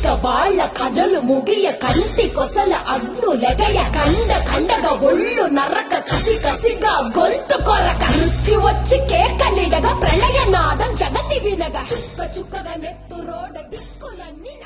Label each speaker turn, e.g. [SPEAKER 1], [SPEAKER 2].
[SPEAKER 1] వాళ్ళ కథలు ముగియ కంటి కొసల అగ్నులెగయ కండ కండగా ఒళ్ళు నరక కసి కసిగా గొంతు కొరక మృత్యు వచ్చి కేకలిడగా ప్రళయనాదం జగతి వినగా చుక్క చుక్కగా నెత్తు రోడ దిక్కులన్నీ